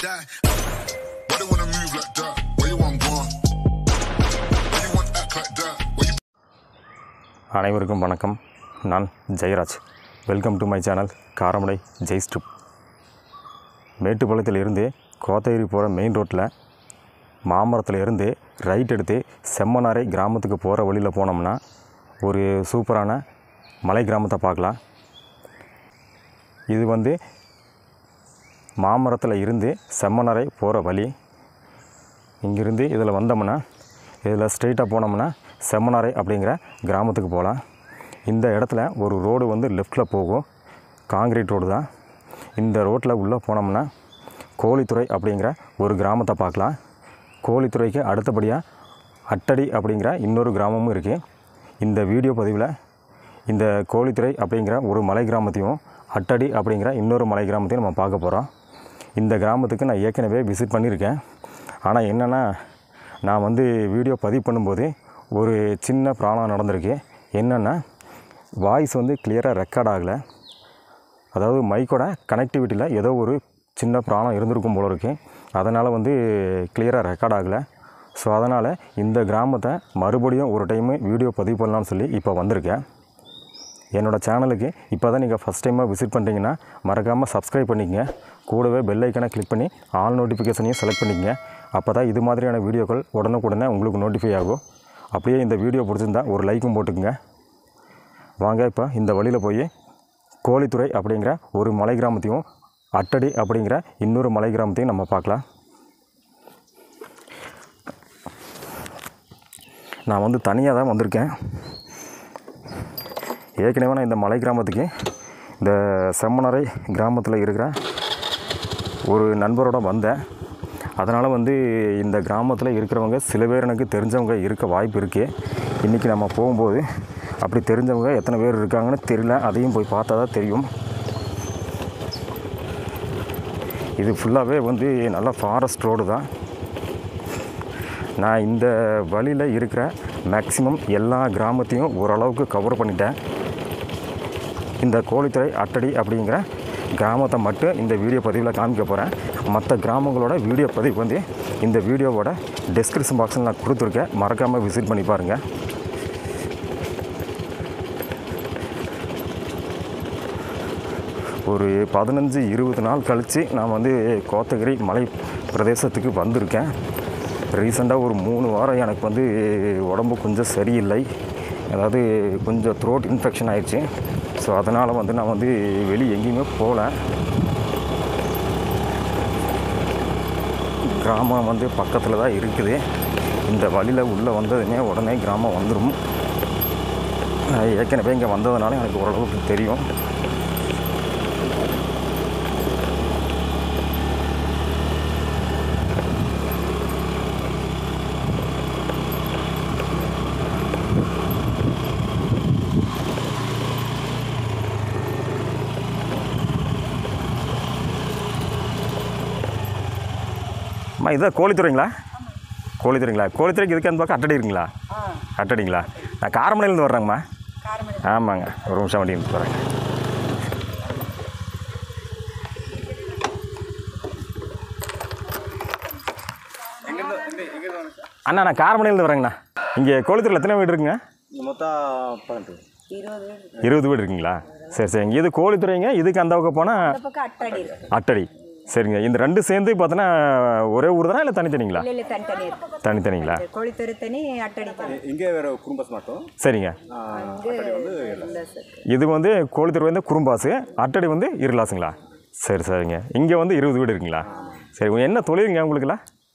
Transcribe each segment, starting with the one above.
die. Why they wanna move like that? Where you want gone? Why you want act like that? Where you... அனைவருக்கும் வணக்கம். நான் Jeyaraj. Welcome to my channel Karamadai Jai strip. மேட்டுப்பாளையத்தில் இருந்து கோத்தகிரி போகிற main ரோட்டில் மாமரத்தில் இருந்து right எடுத்து செம்மனாரை கிராமத்துக்கு போகிற வழியில் போனோம்னா ஒரு சூப்பரான மலை கிராமத்தை பார்க்கலாம். இது வந்து மாமரத்தில் இருந்து செம்மனாரை போகிற வழி. இங்கிருந்து இதில் வந்தோம்னா இதில் ஸ்ட்ரெயிட்டாக போனோம்னா செம்மனாரை அப்படிங்கிற கிராமத்துக்கு போகலாம். இந்த இடத்துல ஒரு ரோடு வந்து லெஃப்டில் போகும், காங்கிரீட் ரோடு தான். இந்த ரோட்டில் உள்ளே போனோம்னா கோழித்துறை அப்படிங்கிற ஒரு கிராமத்தை பார்க்கலாம். கோழித்துறைக்கு அடுத்தபடியாக அட்டடி அப்படிங்கிற இன்னொரு கிராமமும் இருக்குது. இந்த வீடியோ பதிவில் இந்த கோழித்துறை அப்படிங்கிற ஒரு மலை கிராமத்தையும் அட்டடி அப்படிங்கிற இன்னொரு மலை கிராமத்தையும் நம்ம பார்க்க போகிறோம். இந்த கிராமத்துக்கு நான் ஏற்கனவே விசிட் பண்ணியிருக்கேன். ஆனால் என்னென்னா, நான் வந்து வீடியோ பதிவு பண்ணும்போது ஒரு சின்ன ப்ராப்ளம் நடந்திருக்கு. என்னென்னா, வாய்ஸ் வந்து கிளியராக ரெக்கார்ட் ஆகலை. அதாவது மைக்கோட கனெக்டிவிட்டியில் ஏதோ ஒரு சின்ன ப்ராப்ளம் இருந்திருக்கும் போல இருக்குது. அதனால் வந்து கிளியராக ரெக்கார்ட் ஆகலை. ஸோ அதனால் இந்த கிராமத்தை மறுபடியும் ஒரு டைமு வீடியோ பதிவு பண்ணலாம்னு சொல்லி இப்போ வந்திருக்கேன். என்னோடய சேனலுக்கு இப்போ தான் நீங்கள் ஃபஸ்ட் டைமாக விசிட் பண்ணுறீங்கன்னா மறக்காமல் சப்ஸ்கிரைப் பண்ணிக்கங்க. கூடவே பெல் ஐக்கனை கிளிக் பண்ணி ஆல் நோட்டிஃபிகேஷனையும் செலக்ட் பண்ணிக்கங்க. அப்போ தான் இது மாதிரியான வீடியோக்கள் உடனுக்குடனே உங்களுக்கு நோட்டிஃபை ஆகும். அப்படியே இந்த வீடியோ பிடிச்சிருந்தா ஒரு லைக்கும் போட்டுக்குங்க. வாங்க இப்போ இந்த வழியில் போய் கோழித்துறை அப்படிங்கிற ஒரு மலை கிராமத்தையும் அட்டடி அப்படிங்கிற இன்னொரு மலை கிராமத்தையும் நம்ம பார்க்கலாம். நான் வந்து தனியாக தான் வந்திருக்கேன். ஏற்கனவே நான் இந்த மலை கிராமத்துக்கு இந்த செம்மனாரை கிராமத்தில் இருக்கிற ஒரு நண்பரோட வந்தேன். அதனால் வந்து இந்த கிராமத்தில் இருக்கிறவங்க சில பேர் எனக்கு தெரிஞ்சவங்க இருக்க வாய்ப்பு இருக்குது. இன்றைக்கி நம்ம போகும்போது அப்படி தெரிஞ்சவங்க எத்தனை பேர் இருக்காங்கன்னு தெரியல. அதையும் போய் பார்த்தா தான் தெரியும். இது ஃபுல்லாகவே வந்து நல்ல ஃபாரஸ்ட் ரோடு தான். நான் இந்த வழியில் இருக்கிற மேக்ஸிமம் எல்லா கிராமத்தையும் ஓரளவுக்கு கவர் பண்ணிட்டேன். இந்த கோழித்துறை அட்டடி அப்படிங்கிற கிராமத்தை மட்டும் இந்த வீடியோ பதிவில் காமிக்க போகிறேன். மற்ற கிராமங்களோட வீடியோ பதிவு வந்து இந்த வீடியோவோட டிஸ்கிரிப்ஷன் பாக்ஸில் நான் கொடுத்துருக்கேன். மறக்காமல் விசிட் பண்ணி பாருங்கள். ஒரு 15-20 நாள் கழித்து நான் வந்து கோத்தகிரி மலை பிரதேசத்துக்கு வந்திருக்கேன். ரீசெண்டாக ஒரு 3 வாரம் எனக்கு வந்து உடம்பு கொஞ்சம் சரியில்லை. அதாவது கொஞ்சம் த்ரோட் இன்ஃபெக்ஷன் ஆயிடுச்சு. ஸோ அதனால் வந்து நான் வந்து வெளியே எங்கேயுமே போகல. கிராமம் வந்து பக்கத்தில் தான் இருக்குது. இந்த வழியில் உள்ளே வந்ததுமே உடனே கிராமம் வந்துடும். ஏற்கனவே இங்கே வந்ததுனால எனக்கு ஓரளவுக்கு தெரியும். அம்மா, இதுதான் கோழித்துறைங்களா? கோழித்துறைங்களா? கோழித்துறைக்கு இதுக்கு அந்த பக்கம் அட்டடி இருக்குங்களா? அட்டடிங்களா? நான் காரமடையிலேருந்து வர்றேங்கம்மா. ஆமாங்க, ஒரு நிமிஷம் வண்டி எடுத்து வரேங்க. அண்ணா, நான் காரமடையிலேருந்து வரேங்கண்ணா. இங்கே கோழித்துறையில் எத்தனை வீடு இருக்குங்க? மொத்தம் 20 வீடு இருக்குங்களா? சரி சரிங்க. இது கோழித்துறைங்க. இதுக்கு அந்த பக்கம் போனால் அட்டடி. சரிங்க. இந்த ரெண்டு சேர்ந்து பார்த்தோன்னா ஒரே ஊர் தானே, இல்லை தனித்தனிங்களா? தனித்தனிங்களா? கோழித்துறை தனி, அட்டடி தனி. இங்கே வேறு குறும்பாஸ் மட்டும். சரிங்க. இது வந்து கோழித்துறை வந்து குறும்பாசு, அட்டடி வந்து இருளாசுங்களா? சரி சரிங்க. இங்கே வந்து 20 வீடு இருக்குங்களா? சரி. என்ன தொழிலுங்க உங்களுக்குல?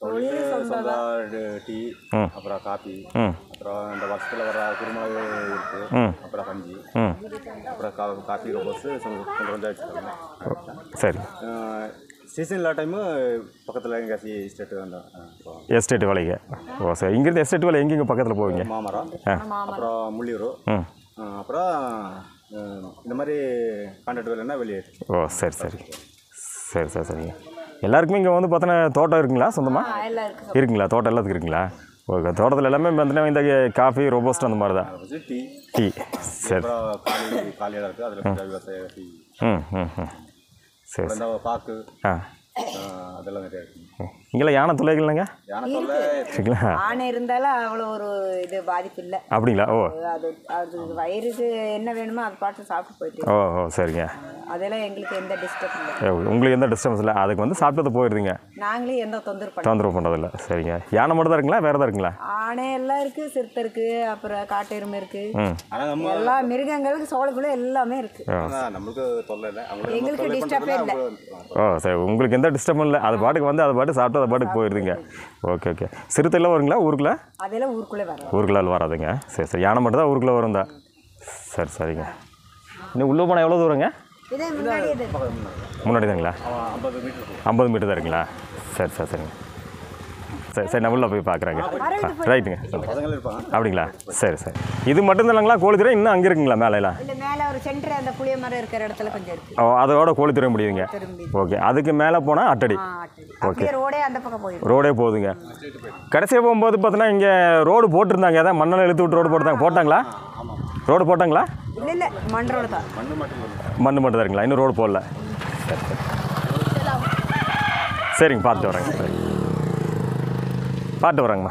டீ, அப்புறம் காபி, அப்புறம் இந்த வருஷத்தில் வர குருமிளகு இருக்குது, அப்புறம் கஞ்சி, அப்புறம் காஃபி ரோபோஸ் கொஞ்சம் வச்சுருக்காங்க. சரி. சீசன் இல்லாத டைமு பக்கத்தில் எங்கேயாச்சு எஸ்டேட்டு வந்தோம். எஸ்டேட்டு வேலைங்க. ஓ சரி. இங்கேருந்து எஸ்டேட் வேலை எங்கெங்கே பக்கத்தில் போவீங்க? மாமரம், அப்புறம் முள்ளியூர், அப்புறம் இந்த மாதிரி கான்ட்ராக்ட் வேலைன்னா வெளியே. ஓ சரி சரி சரி சரி சரிங்க. எல்லாருக்குமே இங்கே வந்து பார்த்தோன்னா தோட்டம் இருக்குங்களா? சொந்தமாக இருக்குங்களா? தோட்டம் எல்லாத்துக்கும் இருக்குங்களா? ஓகே. தோட்டத்தில் எல்லாமே பார்த்தீங்கன்னா இந்த காஃபி ரோபோஸ்ட் அந்த மாதிரி தான். டீ. சரி. காலியாக இருக்குது. அதில் விவசாய டீ. சரி. பாக்கு. அதெல்லாம் நிறையா இருக்குங்க. இங்கெல்லாம் யானை தொல்லைகள் இல்லைங்க? யானை தொல்லை சரிங்களா? ஆனை இருந்தாலும் அவ்வளோ ஒரு இது பாதிப்பு இல்லை. அப்படிங்களா? ஓ அது அது வயிறுக்கு என்ன வேணுமோ அது பாட்டு சாப்பிட்டு போயிட்டு. ஓ ஓ சரிங்க. அதெல்லாம் எங்களுக்கு எந்த டிஸ்டர்ப் இல்லை. உங்களுக்கு எந்த டிஸ்டர்பன்ஸ் இல்லை, அதுக்கு வந்து சாப்பிட்டது போயிடுதுங்க, நாங்களே எந்த தொந்தரவு பண்ணுறதில்ல. சரிங்க. யானை மட்டும் தான் இருக்குங்களா, வேறு தான் இருக்குங்களா? ஆனை எல்லாம் இருக்குது, சிறுத்தை இருக்குது, அப்புறம் காட்டெருமை இருக்குது, ஆனால் நம்ம எல்லா மிருகங்களுக்கு சோளக்குள்ள எல்லாமே இருக்குது. நம்மளுக்கு தொல்லை இல்லை, எங்களுக்கு டிஸ்டர்பே இல்லை. ஓ சரி, உங்களுக்கு எந்த டிஸ்டர்பும் இல்லை, அது பாட்டுக்கு வந்து அது பாட்டு சாப்பிட்டு அது பாட்டுக்கு போயிடுதுங்க. Okay okay. சிறுத்தைலாம் வருங்களா ஊருக்குள்ளே? அதெல்லாம் ஊருக்குள்ளே வரும். ஊருக்குள்ள வராதுங்க. சரி சரி. யானை மட்டும் தான் ஊருக்குள்ளே வரும் தான். சரி சரிங்க. இன்னும் உள்ளே போனால் எவ்வளோ தூரங்க? இதே முன்னாடி இது முன்னாடி தாங்களா? 50 மீட்டர் தான் இருக்குங்களா? சரி சரி சரிங்க. சரி சரி, நான் உள்ளே போய் பார்க்குறேங்க. ரைட்டுங்க. அப்படிங்களா? சரி சரி. இது மட்டும் தானங்களா கோழித்துறை? இன்னும் அங்கே இருக்குங்களா மேலேலாம்? இல்லை, மேலே ஒரு சென்டர் அந்த புளிய மரம் இருக்கிற இடத்துல கொஞ்சம் இருக்குது. ஓ, அதோட கோழித்துறை முடியுதுங்க. ஓகே. அதுக்கு மேலே போனால் அட்டடி. ஓகே. ரோடே அந்த பக்கம் போயிடும். ரோடே போகுதுங்க. கடைசியாக போகும்போது பார்த்தீங்கன்னா இங்கே ரோடு போட்டிருந்தாங்க, அதான் மண்ணெல்லாம் இழுத்து விட்டு ரோடு போட்டாங்களா? ரோடு போட்டாங்களா? இல்லை இல்லை, மண் ரோடு தான். மண் மட்டும் தான் இருக்குங்களா? இன்னும் ரோடு போடல. சரிங்க, பார்த்து வரேங்க. பார்த்து வரேங்கம்மா.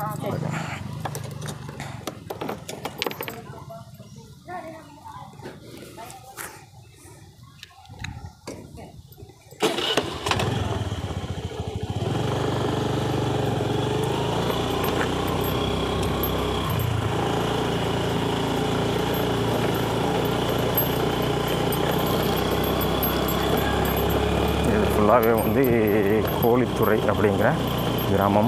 இது ஃபுல்லாகவே வந்து கோழித்துறை அப்படிங்கிற கிராமம்.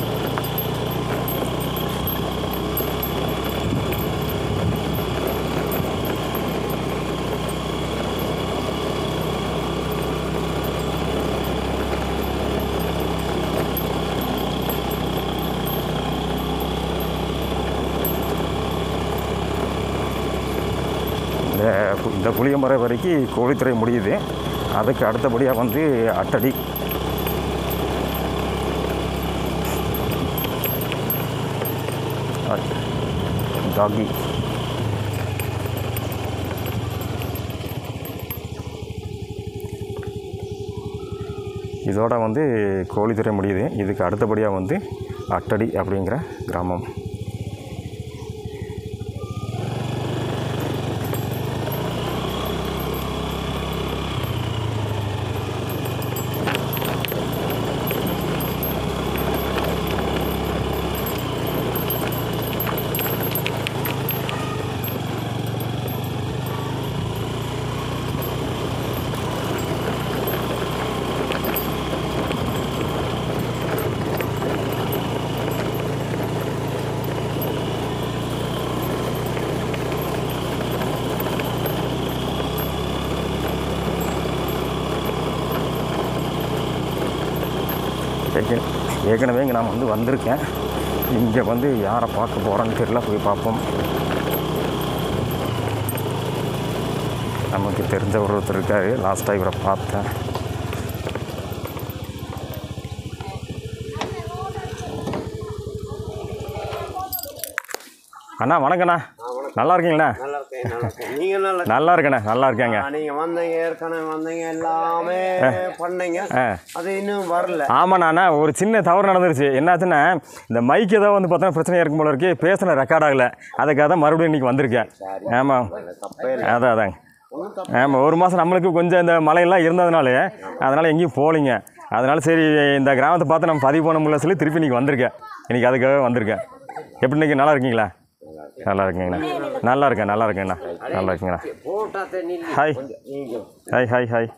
இந்த புளியமரம் வரைக்கும் கோழித்துறை முடியுது. அதுக்கு அடுத்தபடியாக வந்து அட்டடி. டாகி. இதோட வந்து கோழித்துறை முடியுது. இதுக்கு அடுத்தபடியாக வந்து அட்டடி அப்படிங்கிற கிராமம். ஏற்கனவே இங்கே நான் வந்து வந்திருக்கேன். இங்கே வந்து யாரை பார்க்க போகிறோன்னு தெரியல, போய் பார்ப்போம். நமக்கு தெரிஞ்ச ஒருத்தர் இருக்கார், லாஸ்ட்டாக இவரை பார்த்தேன். அண்ணா வணக்கண்ணா, நல்லா இருக்கீங்களா? நல்லா இருக்கண்ணே, நல்லா இருக்கேங்க. நீங்கள் வந்தீங்க, ஏற்கனவே வந்தீங்க, எல்லாமே பண்ணீங்க, அது இன்னும் வரல. ஆமாண்ணா, ஒரு சின்ன தவறு நடந்துருச்சு. என்னாச்சுன்னா இந்த மைக் ஏதோ வந்து பார்த்தோன்னா பிரச்சனையாக இருக்கும் போல இருக்கு, பேசின ரெக்கார்ட் ஆகலை. அதுக்காக தான் மறுபடியும் இன்றைக்கி வந்திருக்கேன். ஆமாம், அதாங்க. ஆமாம், ஒரு மாதம் நம்மளுக்கு கொஞ்சம் இந்த மழையெல்லாம் இருந்ததுனால அதனால் எங்கேயும் போகலிங்க. அதனால் சரி இந்த கிராமத்தை பார்த்து நம்ம பதிவு பண்ண முடியல சொல்லி திருப்பி இன்றைக்கி வந்திருக்கேன். இன்றைக்கி அதுக்காக வந்திருக்கேன். எப்படி இன்றைக்கி நல்லா இருக்கீங்களா? நல்லா இருக்கீங்கண்ணா. நல்லா இருக்கேன், நல்லா இருக்கேங்கண்ணா. நல்லா இருக்கீங்கண்ணா. Hi hi hi hi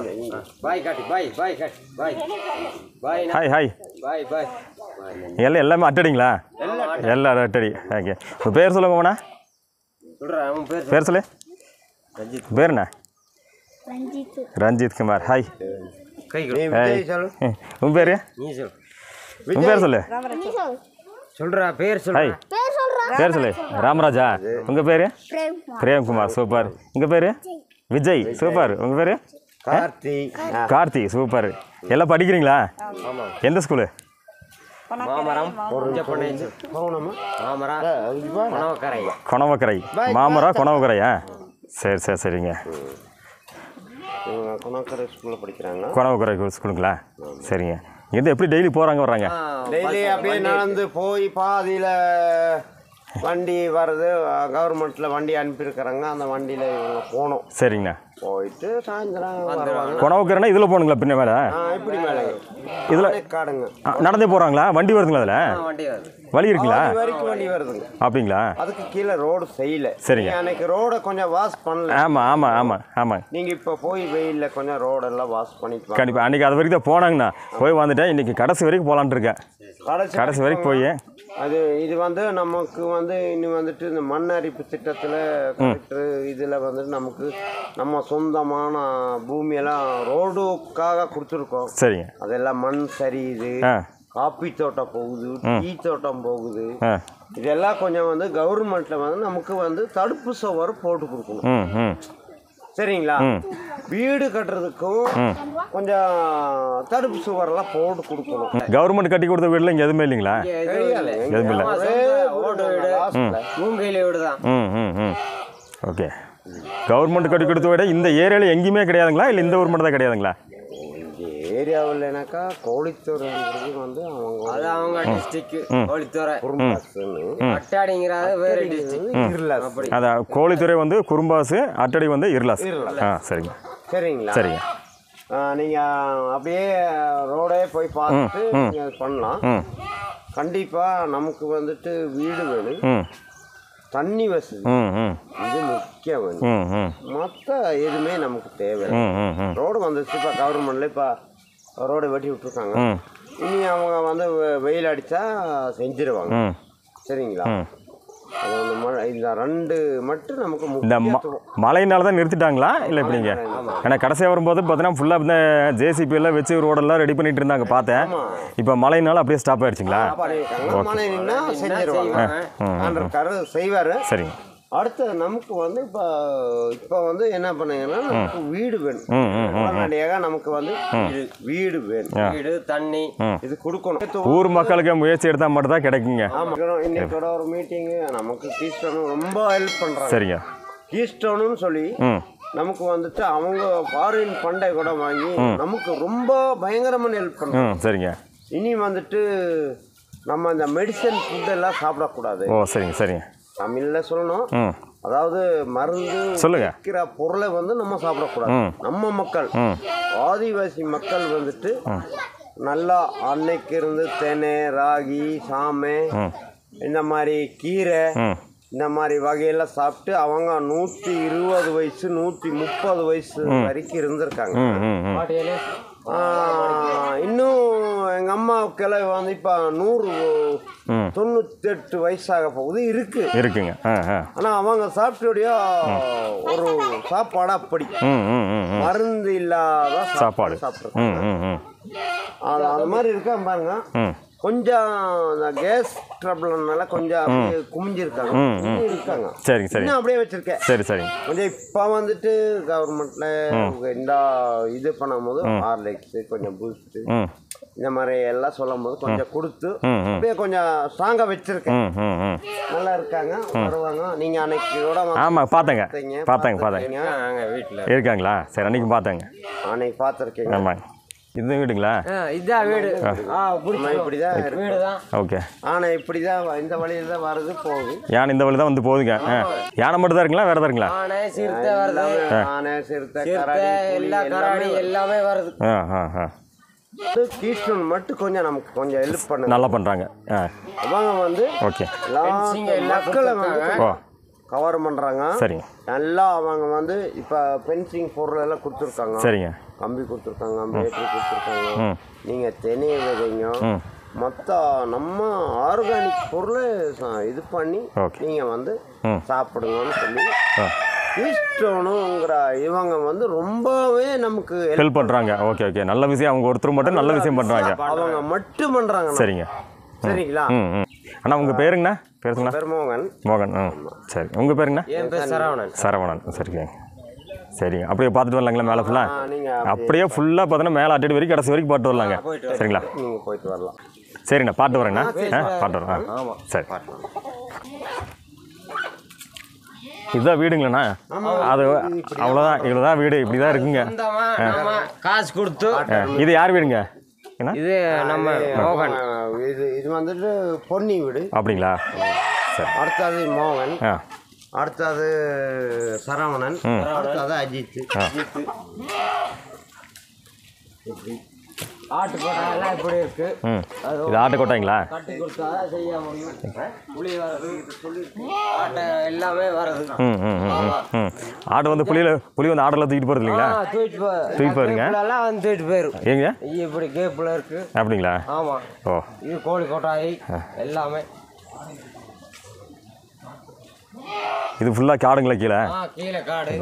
hi hi. எல்லாமே அட்டடிங்களா? எல்லாரும் அட்டடி. ஓகே. உங்கள் பேர் சொல்லுங்க போண்ணா. பேர் சொல்லு. பேர் என்ன? ரஞ்சித் குமார். ஹாய். உன் பேர்? உன் பேர் சொல்லு. சொல்கிறா பேர் சொல்லு. ஹாய், பேர் சொல்லு. ராமராஜா. உங்கள் பேர்? பிரேம்குமார். சூப்பர். உங்கள் பேர்? விஜய். சூப்பர். உங்கள் பேர்? கார்த்தி. சூப்பர். எல்லாம் படிக்கிறீங்களா? எந்த ஸ்கூலு? கொணவக்கரை. மாமரா கொணவக்கரையா? சரி சரி சரிங்க. இவங்க குணக்கரை ஸ்கூலில் படிக்கிறாங்க. குணவக்கரை ஸ்கூலுங்களா? சரிங்க. இது எப்படி டெய்லி போகிறாங்க வர்றாங்க? டெய்லி அப்படியே நடந்து போய் பாதியில் வண்டி வருது, கவர்மெண்ட்டில் வண்டி அனுப்பியிருக்கிறாங்க. அந்த வண்டியில் இவங்க போகணும். சரிங்கண்ணா. போயிட்டு சாயந்தரம் வருவாங்க. குணவக்கரைனா இதில் போகணுங்களா பின்ன மேலே? இப்படி மேலே இதில் காடுங்க. நடந்தே போகிறாங்களா? வண்டி வருதுங்களா அதில்? வண்டி வருது. வழி இருக்குங்களா? வரைக்கும் வண்டி வருதுங்க. அப்படிங்களா? அதுக்கு கீழே ரோடு செய்யல. சரிங்க. அன்னைக்கு ரோடை கொஞ்சம் வாஷ் பண்ணல. ஆமாம் ஆமாம் ஆமாம் ஆமாம். நீங்கள் இப்போ போய் வெயிலில் கொஞ்சம் ரோடெல்லாம் வாஷ் பண்ணிட்டு கண்டிப்பாக. அன்றைக்கி அது வரைக்கும் தான் போனாங்கண்ணா. போய் வந்துட்டேன். இன்றைக்கி கடைசி வரைக்கும் போகலான்ட்டு இருக்கேன். கடைசி வரைக்கும் போய் அது இது வந்து நமக்கு வந்து இன்னும் வந்துட்டு இந்த மண் அரிப்பு திட்டத்தில் கலெக்டர் இதில் வந்துட்டு நமக்கு நம்ம சொந்தமான பூமியெல்லாம் ரோடுக்காக கொடுத்துருக்கோம். சரிங்க. அதெல்லாம் மண் சரியுது, காப்பி தோட்டம் போகுது, டீ தோட்டம் போகுது. இதெல்லாம் கொஞ்சம் வந்து கவர்மெண்ட்டில் வந்து நமக்கு வந்து தடுப்பு சுவர் போட்டு கொடுக்கணும். சரிங்களா? வீடு கட்டுறதுக்கும் கொஞ்சம் தடுப்பு சுவரெல்லாம் போட்டு கொடுக்கணும். கவர்மெண்ட் கட்டி கொடுத்த வீடுல இங்கே எதுவுமே இல்லைங்களா? எதுவுமே இல்லை. ஓகே. கவர்மெண்ட் கட்டி கொடுத்த வீடு இந்த ஏரியாவில் எங்கேயுமே கிடையாதுங்களா? இல்லை இந்த ஊர் மட்டும் தான் கிடையாதுங்களா? ஏரியாவில்னாக்கா கோழித்துறைங்கிறது வந்து அவங்க டிஸ்ட்ரிக்ட் கோழித்துறை அதான் கோழித்துறை வந்து குறும்பாசு, அட்டடி வந்து இருளாஸ். சரிங்க. சரிங்களா? சரிங்க. நீங்கள் அப்படியே ரோடே போய் பார்த்துட்டு நீங்கள் பண்ணலாம். கண்டிப்பாக நமக்கு வந்துட்டு வீடு வேணும், தண்ணி வசதி, இது முக்கியம். மற்ற எதுவுமே நமக்கு தேவை. ரோடு வந்துச்சு. இப்போ கவர்மெண்ட்ல இப்போ ரோடை வெட்டி விட்டுருக்காங்க. இனி அவங்க வந்து வெயில் அடித்தா செஞ்சிருவாங்க. சரிங்களா? அது வந்து இந்த ரெண்டு மட்டும் நமக்கு இந்த மழையினால தான் நிறுத்திட்டாங்களா இல்லை எப்படிங்க? ஏன்னா கடைசியாக வரும்போது பார்த்தீங்கன்னா ஃபுல்லாக இந்த ஜேசிபி எல்லாம் வச்சு ரோடெல்லாம் ரெடி பண்ணிட்டு இருந்தாங்க பார்த்தேன். இப்போ மழையினால அப்படியே ஸ்டாப் ஆயிடுச்சுங்களா? மழை நின்னா செஞ்சிருவாங்க. செய்வார். சரிங்க. அடுத்து நமக்கு வந்து இப்போ வந்து என்ன பண்ணுங்கன்னா நமக்கு வீடு வேணும். உடனடியாக நமக்கு வந்து வீடு வேணும், வீடு தண்ணி இது கொடுக்கணும். ஊர் மக்களுக்கு முயற்சி எடுத்தால் மட்டும் தான் கிடைக்குங்க. இன்னைக்கு ஒரு மீட்டிங்கு நமக்கு கீஸ்டோனும் ரொம்ப ஹெல்ப் பண்ணுறாங்க. சரிங்க. கீஸ்டோனுன்னு சொல்லி நமக்கு வந்துட்டு அவங்க ஃபாரின் ஃபண்டை கூட வாங்கி நமக்கு ரொம்ப பயங்கரமான ஹெல்ப் பண்ணுறாங்க. சரிங்க. இனி வந்துட்டு நம்ம இந்த மெடிசன் ஃபுட்டெல்லாம் சாப்பிடக்கூடாது. ஓ சரிங்க சரிங்க. தமிழில் சொல்லணும், அதாவது மருந்து வைக்கிற பொருளை வந்து நம்ம சாப்பிடக்கூடாது. நம்ம மக்கள் ஆதிவாசி மக்கள் வந்துட்டு நல்லா அன்னைக்கு இருந்து தென்னை, ராகி, சாமை, இந்த மாதிரி கீரை, இந்த மாதிரி வகையெல்லாம் சாப்பிட்டு அவங்க 120 வயசு 130 வயசு வரைக்கும் இருந்திருக்காங்க. இன்னும் எங்கள் அம்மாவுக்கெல்லாம் வந்து இப்போ 198 வயசாக போகுது இருக்குங்க. ஆனால் அவங்க சாப்பிட்டோடைய ஒரு சாப்பாடு அப்படி மருந்து இல்லாத சாப்பாடு சாப்பிட்ருக்காங்க. அது மாதிரி இருக்கா பாருங்க. கொஞ்சம் இந்த கேஸ் ட்ரபிள்னால கொஞ்சம் குமிஞ்சிருக்காங்க. சரிங்க சரி. இன்னும் அப்படியே வச்சிருக்கேன். சரி சரி. கொஞ்சம் இப்போ வந்துட்டு கவர்மெண்ட்ல இந்த இது பண்ணும்போது ஹார்லிக்ஸ், கொஞ்சம் பூஸ்ட், இந்த மாதிரி எல்லாம் சொல்லும் போது கொஞ்சம் கொடுத்து அப்படியே கொஞ்சம் ஸ்ட்ராங்காக வச்சிருக்கேன். நல்லா இருக்காங்க, வருவாங்க. நீங்க அன்னைக்கு கூட ஆமாம் பார்த்தேங்க வீட்டில் இருக்காங்களா? சரி அன்னைக்கு பார்த்தேங்க. அன்னைக்கு பார்த்துருக்கீங்க. ஆமாங்க. இது வீடுங்களா? இதுதான் வீடு. இப்படிதான் வீடு தான். ஓகே. ஆனா இப்படிதான் இந்த வழியில தான் வருது போகுது. யானை இந்த வழி தான் வந்து போகுதுங்க. யானை மட்டும் தான் இருக்குங்களா? வேற தான் இருக்குங்களா? ஆனை, சிறுத்தை வருது. ஆனை, சிறுத்தை, எல்லா கராடி எல்லாமே வருது. கீஸ்டோன் மட்டும் கொஞ்சம் நமக்கு கொஞ்சம் ஹெல்ப் பண்ண நல்லா பண்றாங்க. அவங்க வந்து ஓகே மக்களை வந்து கவர் பண்ணுறாங்க. சரிங்க. நல்லா அவங்க வந்து இப்போ பென்சிங் பொருள் எல்லாம் கொடுத்துருக்காங்க. சரிங்க. கம்பி கொடுத்துருக்காங்க, பேட்டரி கொடுத்துருக்காங்க. நீங்கள் தென்னையை விதைங்க, மொத்த நம்ம ஆர்கானிக் பொருளை இது பண்ணி நீங்கள் வந்து சாப்பிடுங்கன்னு சொல்லி கீஸ்டோனுங்கிற இவங்க வந்து ரொம்பவே நமக்கு ஹெல்ப் பண்ணுறாங்க. Okay okay. நல்ல விஷயம். அவங்க ஒருத்தர் மட்டும் நல்ல விஷயம் பண்ணுறாங்க. அவங்க மட்டும் பண்ணுறாங்க. சரிங்க. சரிங்களா? அண்ணா உங்கள் பேருங்கண்ணா? பேருங்களா? பேர் மோகன். மோகன். சரி. உங்கள் பேருங்கண்ணா? என் பேர் சரவணன். சரவணன். சரிங்க சரிங்க. அப்படியே பார்த்துட்டு வரலாங்களா? மேலே ஃபுல்லாக அப்படியே ஃபுல்லாக பார்த்தோன்னா மேலே அட்டடி வரைக்கும் கடைசி வரைக்கும் பார்த்து வரலாங்க. சரிங்களா? நீங்கள் போயிட்டு வரலாம். சரிங்கண்ணா. பார்த்து வரேங்கண்ணா. பார்த்து வரேன். சரி. இதுதான் வீடுங்களண்ணா? அது அவ்வளோதான், இவ்வளோதான் வீடு, இப்படி தான் இருக்குங்க. நம்ம காசு கொடுத்து. இது யார் வீடுங்க? என்ன இது நம்ம மோகன். இது வந்துட்டு பொன்னி வீடு. அப்படிங்களா? சரி. அடுத்தது மோகன், ஆ அடுத்தது சரவணன், அடுத்தது அஜித். ஆட்டுக்கோட்டை எல்லாம் இப்படி இருக்கு. இது ஆட்டுக்கோட்டைங்களா? கட்டி கொடுத்தா செய்ய முடியும். புளி வருது ஆட்டை எல்லாமே வருது. ஆடு வந்து புளி வந்து ஆடெல்லாம் தூக்கிட்டு போகிறது இல்லைங்களா? தூக்கிட்டு போயிருங்க எல்லாம் வந்து தூக்கிட்டு போயிரும். ஏங்க இப்படி கேப்பில் இருக்கு. அப்படிங்களா? ஆமாம். ஓ, இது கோழி கொட்டாய் எல்லாமே. இது ஃபுல்லாக காடுங்களா கீழே? கீழே காடு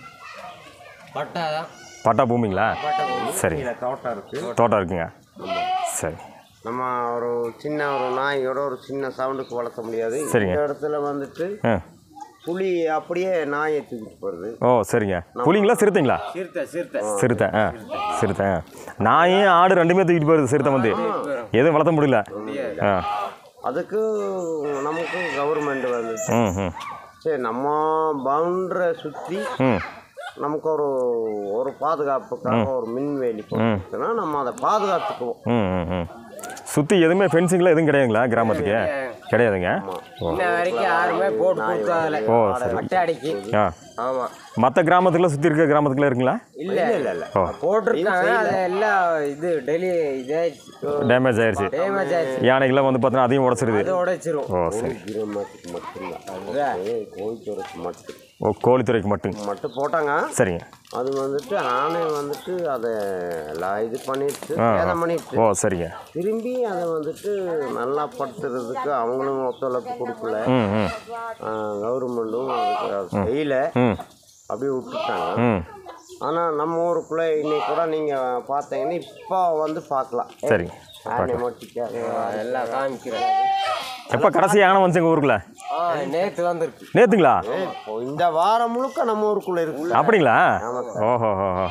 பட்டா தான். பட்டா பூமிங்களா? சரி. தோட்டம் இருக்கு. தோட்டம் இருக்குங்க. சரி. நம்ம ஒரு சின்ன ஒரு நாயோட ஒரு சின்ன சவுண்டுக்கு வளர்த்த முடியாது. சரிங்க. இந்த இடத்துல வந்துட்டு புலி அப்படியே நாயை தூக்கிட்டு போகிறது. ஓ சரிங்க. புலிங்களா சிறுத்தைங்களா? சிறுத்தை. சிறுத்தை. நாயும் ஆடு ரெண்டுமே தூக்கிட்டு போயிருது. சிறுத்தை வந்து எதுவும் வளர்த்த முடியல. அதுக்கு நமக்கு கவர்மெண்ட் வந்துச்சு. சரி, நம்ம பவுண்டரை சுற்றி நமக்கு ஒரு பாதுகாப்புக்காக ஒரு மின்வேலி போட்டுனா நம்ம அதை பாதுகாத்துக்குவோம். சுற்றி எதுவுமே ஃபென்சிங்லாம் எதுவும் கிடையாதுங்களா கிராமத்துக்கு? கிடையாதுங்க. இன்ன வரைக்கும் யாருமே போட்டு கொடுத்தாதில்ல. ஓ சரி. மட்டை அடிக்கி. ஆமாம். மற்ற கிராமத்துக்குலாம் சுற்றி இருக்க கிராமத்துக்குலாம் இருக்குங்களா? இல்லை இல்லை இல்லை. ஓ போட்டிருக்காங்க. அது எல்லாம் இது டெய்லி டேமேஜ் ஆயிடுச்சு. யானைகள்லாம் வந்து பார்த்தீங்கன்னா அதையும் உடச்சிருது. அது உடைச்சிரும். ஓ சரி. கிராமத்துக்கு மட்டும் இல்லை, கோழித்துறைக்கு மட்டும். ஓ கோழித்துறைக்கு மட்டும் போட்டாங்க. சரிங்க. அது வந்துட்டு ஆனை வந்துட்டு அதை எல்லாம் இது பண்ணிட்டு சேதம் பண்ணிட்டு. ஓ சரிங்க. திரும்பி அதை வந்துட்டு நல்லா படுத்துறதுக்கு அவங்களும் ஒத்துழைப்பு கொடுக்கல. கவர்மெண்ட்டும் அதுக்கு செய்யல, அப்படியே விட்டுட்டாங்க. ஆனால் நம்ம ஊருக்குள்ளே இன்னைக்கு கூட நீங்கள் பார்த்தீங்கன்னா இப்போ வந்து பார்க்கலாம். சரி. ஆனை மாட்டிக்க எல்லாம் காமிக்கிறேன். எப்போ கடைசி யானை வந்துச்சுங்க ஊருக்குள்ள? நேற்று வந்துருக்கு. நேற்றுங்களா? இந்த வாரம் முழுக்க நம்ம ஊருக்குள்ளே இருக்கு. அப்படிங்களா? ஓஹோ.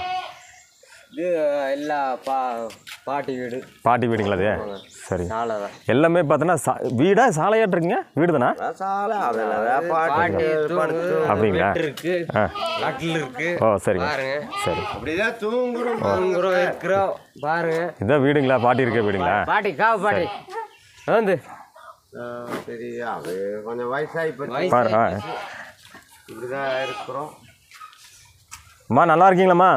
இது எல்லாம் பாட்டி வீடு. பாட்டி வீடுங்களா? அது சரி. சாலை தான் எல்லாமே பார்த்தோன்னா வீடா சாலையாட்டு இருக்குங்க? வீடு தானே? சாலை அதில் பாட்டி அப்படிங்களா? இருக்கு, கட்டில் இருக்கு. ஓ சரிங்க. பாருங்க சரி. அப்படிதான் தூங்குறோம் இருக்கிறோம். பாருங்க இதான் வீடுங்களா? பாட்டி இருக்க வீடுங்களா? பாட்டி காவு பாட்டி வந்து சரி. அது கொஞ்சம் வயசாகி போச்சு. பாரு. இப்படிதான் இருக்கிறோம். அம்மா நல்லா இருக்கீங்களாம்மா?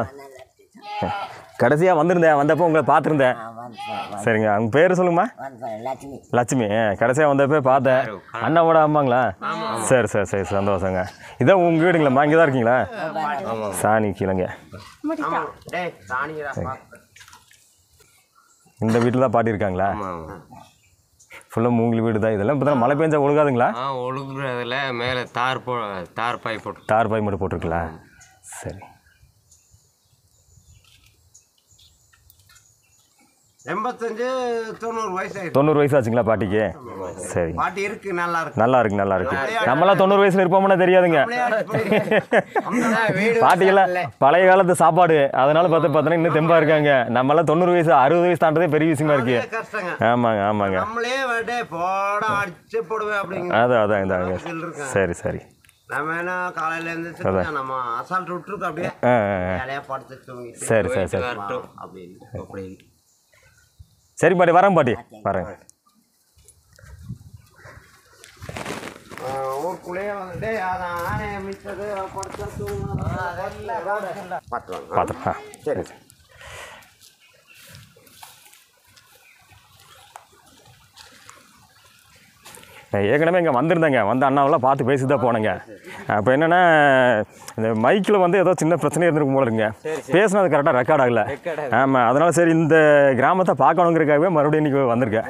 கடைசியாக வந்திருந்தேன், வந்தப்போ உங்களை பார்த்துருந்தேன். சரிங்க. அவங்க பேர் சொல்லுங்கம்மா. லட்சுமி. கடைசியாக வந்தப்போ பார்த்தேன். அண்ணாவோட அம்மாங்களா? சரி சரி சரி, சந்தோஷங்க. இதான் உங்கள் வீடுங்களாம்மா? இங்கே தான் இருக்கீங்களா? சாணி கீழங்க. இந்த வீட்டில் தான் பாட்டி இருக்காங்களா? ஃபுல்லாக மூங்கில் வீடு தான். இதெல்லாம் இப்போ தான் மழை பெஞ்சா ஒழுகாதுங்களா? ஒழுங்குறதுல மேலே தார் பாய் போட்டு. தார் பாய் மட்டும் போட்டிருக்கலாம். சரி. 85-90 வயசு ஆயிடுச்சு. 90 வயசு ஆச்சுங்களா பாட்டிக்கு? சரி. பாட்டி இருக்கு, நல்லா இருக்கு. நல்லா இருக்கு, நல்லா இருக்கு. நம்மளாம் 90 வயசுல இருப்போம்னா தெரியாதுங்க. பாட்டியெல்லாம் பழைய காலத்து சாப்பாடு, அதனால பார்த்தீங்கன்னா இன்னும் தெம்பா இருக்காங்க. நம்மளாம் 90 வயசு 60 வயசு தாண்டதே பெரிய விஷயமா இருக்கு. ஆமாங்க ஆமாங்க. நம்மளே போட அடிச்சு போடுவேன் அப்படிங்க. அதான் இதாங்க. சரி சரி. நம்ம என்ன காலையில இருந்து நம்ம அசால்ட் விட்டுருக்கோம், அப்படியே வேலையா படுத்து தூங்கி. சரி சரி சரி அப்படின்னு. சரி பாட்டி, வரேன் பாட்டி, வரேன். ஊருக்குள்ளேயே வந்துட்டு ஆனை மிச்சது படுத்து பார்த்துருவேன். சரி. ஏற்கனவே இங்கே வந்திருந்தேங்க. வந்து அண்ணாவெல்லாம் பார்த்து பேசி தான் போனேங்க. அப்போ என்னென்னா இந்த மைக்கில் வந்து ஏதோ சின்ன பிரச்சனை இருந்திருக்கும் போல இருக்குங்க. பேசினது கரெக்டாக ரெக்கார்ட் ஆகலை. ஆமாம், அதனால் சரி இந்த கிராமத்தை பார்க்கணுங்கிறதுக்காகவே மறுபடியும் இன்றைக்கி வந்திருக்கேன்.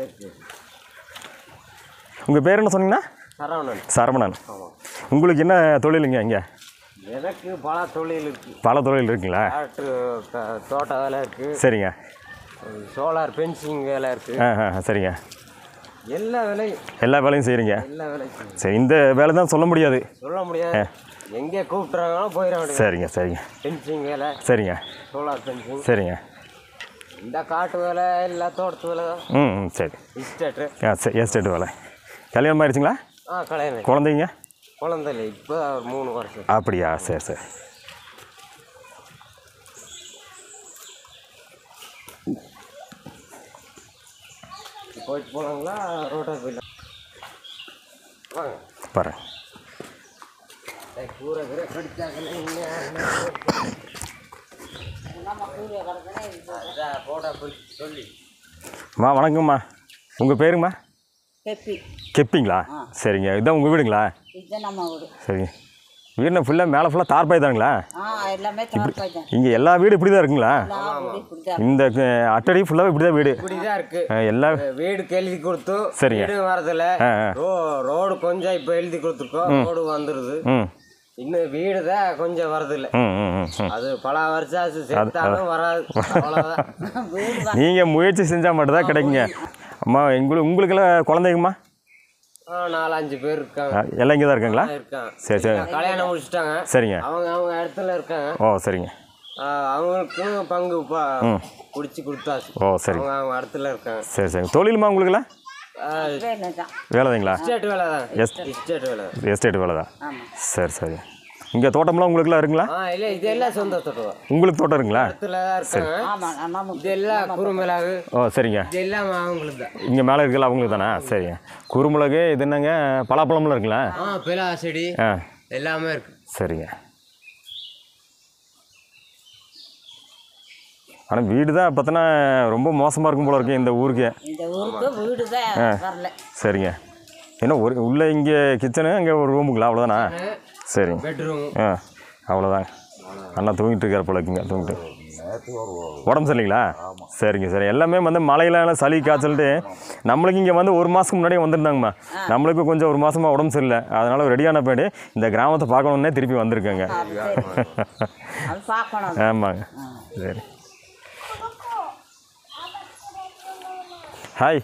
உங்கள் பேர் என்ன சொன்னீங்கன்னா? சரவணன். உங்களுக்கு என்ன தொழிலுங்க இங்கே? எனக்கு பல தொழில் இருக்குது. பல தொழில் இருக்குங்களா? தோட்ட வேலை இருக்குது. சரிங்க. சோலார் பென்சிங் வேலை இருக்குது. சரிங்க. எல்லா வேலையும் செய்கிறீங்க? எல்லா வேலையும். சரி, இந்த வேலை தான் சொல்ல முடியாது. எங்கே கூப்பிட்றாங்களோ போயிடும். சரிங்க சரிங்க. பென்சிங் வேலை. சரிங்க. Solar fencing. சரிங்க. இந்த காட்டு வேலை எல்லா தோட்டத்து வேலை தான். சரி. எஸ்டேட்டு. எஸ்டேட் வேலை. கல்யாணம் ஆயிடுச்சுங்களா? கல்யாணம். குழந்தைங்க? குழந்தை இல்லை, இப்போ 3 வருஷம். அப்படியா? சரி சரி. போயிட்டு போனாங்களா ரோட்டை போயிடலாம். வாங்க பாரு. கூரை கீரை கடிச்சாங்கன்னா போட்டா போய் சொல்லி. அம்மா வணக்கம்மா. உங்கள் பேருங்கம்மா? கெப்பி. கெப்பிங்களா? சரிங்க. இதுதான் உங்கள் வீடுங்களா? இதுதான் நம்ம வீடு. சரிங்க. வீடுனா ஃபுல்லாக மேலே ஃபுல்லாக தார்பாய் தானுங்களா? எல்லாமே தார்பாய் தான். இங்கே எல்லா வீடும் இப்படி தான் இருக்குங்களா? இப்படிதான். இந்த அட்டடி ஃபுல்லாகவே இப்படி தான் வீடு. இப்படிதான் இருக்கு எல்லா வீடு எழுதி கொடுத்து. சரிங்க. வீடு வரதில்ல. ரோடு கொஞ்சம் இப்போ எழுதி கொடுத்துருக்கோம், ரோடு வந்துடுது. இன்னும் வீடு தான் கொஞ்சம் வரதில்லை. அது பல வருஷம் சேர்த்தாலும் வராது. அவ்வளோதான். நீங்கள் முயற்சி செஞ்சால் மட்டும்தான் கிடைக்குங்க. அம்மா உங்களுக்கெல்லாம் குழந்தைங்கம்மா? 4-5 பேர் இருக்காங்க. எல்லாம் இங்கே தான் இருக்காங்களா? இருக்காங்க. சரி சரி. கல்யாணம் முடிச்சுட்டாங்க. சரிங்க. அவங்க இடத்துல இருக்காங்க. ஓ சரிங்க. அவங்களுக்கும் பங்கு பிடிச்சி கொடுத்தாச்சு. ஓ சரி. அவங்க இடத்துல இருக்காங்க. சரி சரி. தொழிலுமா உங்களுக்குலாம்? வேலைதாங்களா? எஸ்டேட் வேலை தான். எஸ்டேட் வேலை தான். சரி சரி. இங்கே தோட்டம்லாம் உங்களுக்குலாம் இருக்குங்களா? இல்லை, இது எல்லாம் சொந்த தோட்டம். உங்களுக்கு தோட்டம் இருக்குங்களா? இடத்துல தான் இருக்காங்க. இது எல்லாம் குறுமிளகு. ஓ சரிங்க. இது எல்லாம் அவங்களுக்கு தான். இங்கே மேலே இருக்குல்ல அவங்களுக்கு தானே? சரிங்க. குறுமிளகு இது என்னங்க, பலாப்பழம்லாம் இருக்குங்களா? பிலா செடி எல்லாமே இருக்கு. சரிங்க. ஆனால் வீடு தான் பார்த்தோன்னா ரொம்ப மோசமாக இருக்கும் போல இருக்கு இந்த ஊருக்கு. இந்த ஊருக்கு வீடு தான் வரல. சரிங்க. ஏன்னா உள்ளே இங்கே கிச்சனு, அங்கே ஒரு ரூமுங்களா? அவ்வளோதானா? சரிங்க. பெட்ரூம். அவ்வளோதாங்க. அண்ணா தூங்கிட்டு இருக்கார் போல இருக்குங்க. தூங்கிட்டு உடம்பு சரியில்லைங்களா? சரிங்க சரி. எல்லாமே வந்து மழையில சளி காய்ச்சல்ட்டு நம்மளுக்கு இங்கே வந்து 1 மாதத்துக்கு முன்னாடியே வந்திருந்தாங்கம்மா. நம்மளுக்கு கொஞ்சம் 1 மாதமாக உடம்பு சரியில்லை. அதனால் ரெடியான போய்ட்டு இந்த கிராமத்தை பார்க்கணுன்னே திருப்பி வந்திருக்கேங்க. ஆமாங்க. சரி. ஹாய்.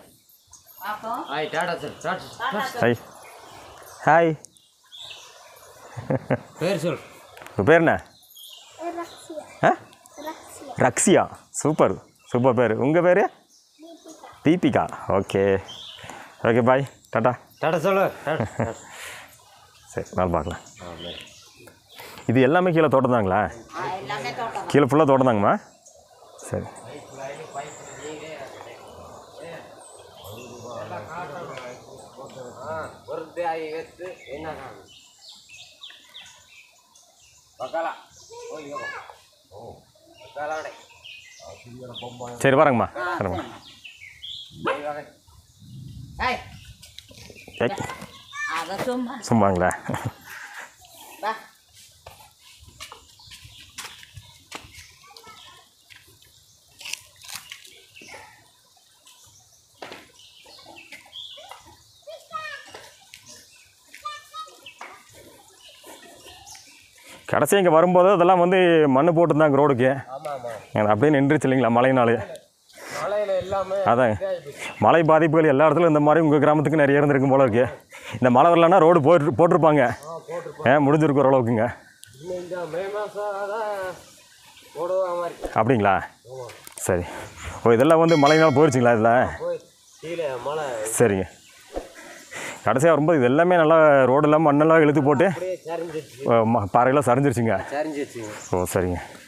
ஹாய். ஹாய். பேர் சொல். உங்கள் பேர் என்ன? ரக்ஷியா. சூப்பர் சூப்பர் பேர். உங்கள் பேர்? Deepika. Okay okay bye. Tata. Tata சொல்லு. சரி நாள் பார்க்கலாம். இது எல்லாமே கீழே தோட்டம் தாங்களா? கீழே ஃபுல்லாக தோட்டம் தாங்கம்மா. சரி. சரி வரேங்கம்மா. வரேங்கம்மா. சும்மாங்களா? கடைசி இங்கே வரும்போது அதெல்லாம் வந்து மண் போட்டுருந்தாங்க ரோடுக்கு. அப்படியே நின்றுச்சு இல்லைங்களா மழைனாலே? அதான் மழை பாதிப்புகள் எல்லா இடத்துலையும் இந்த மாதிரி உங்கள் கிராமத்துக்கு நிறைய இருந்திருக்கும் போல இருக்கு. இந்த மழை வரலன்னா ரோடு போட்டிருப்பாங்க. முடிஞ்சிருக்கு ஓரளவுக்குங்க. அப்படிங்களா? சரி. ஓ இதெல்லாம் வந்து மழைனால போயிடுச்சுங்களா இதில்? சரிங்க. கடைசியாக வரும்போது இது எல்லாமே நல்லா ரோடெல்லாம் மண்ணெல்லாம் இழுத்து போட்டு பாறையெல்லாம் சரிஞ்சிருச்சுங்க. ஓ சரிங்க.